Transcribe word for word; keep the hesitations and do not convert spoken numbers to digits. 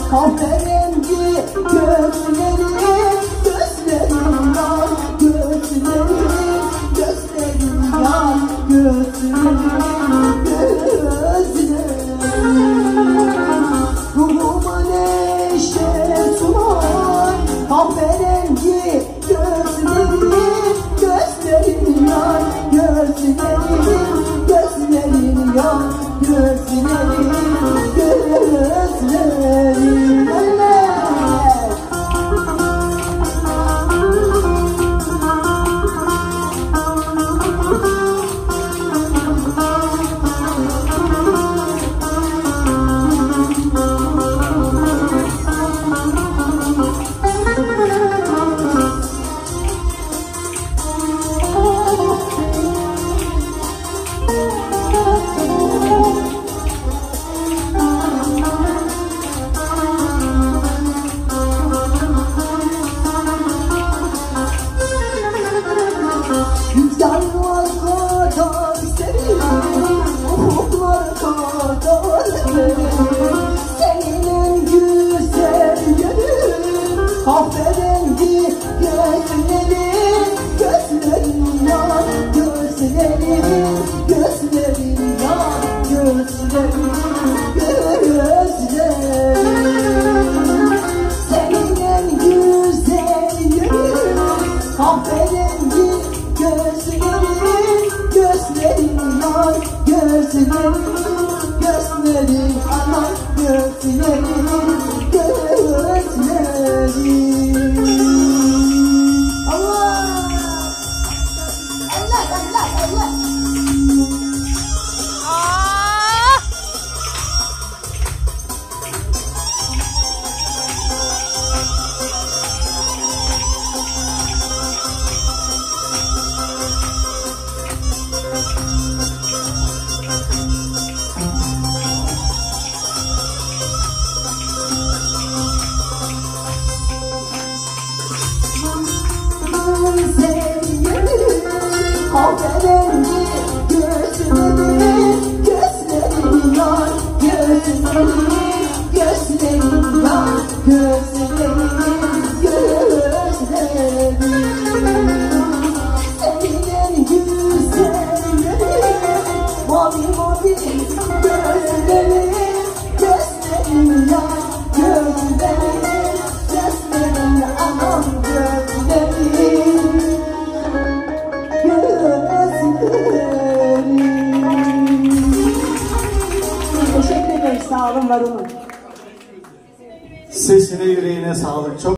kahverengi gözlerin, gözlerin yar, gözlerin, gözlerin yar, gözlerin, gözlerin. Ruhuma neşe sunar, kahverengi gözlerin, gözlerin yar, gözlerin, gözlerin yar, gözlerin, gözlerin. Rüzgarlar kadar serin, ufuklar kadar serin. Senin en güzel yönün, kahverengi gözlerin, gözlerin yar, gözlerin, gözlerin yar, gözlerin, gözlerin. Senin en güzel yönün, kahverengi gözlerin, gözlerin yar, gözlerin, gözlerin anar, gözlerin, gözlerin. Allah! Allah, Allah, Allah! Kahverengi gözlerin, gözlerin yar, gözlerin, gözlerin yar, gözlerin, gözlerin. Senin en güzel yönün, mavi mavi gözlerin, gözlerin yar, gözlerin, gözlerin anam, gözlerin. Teşekkür ederim, sağ olun, var olun. Sesine yüreğine sağlık. Çok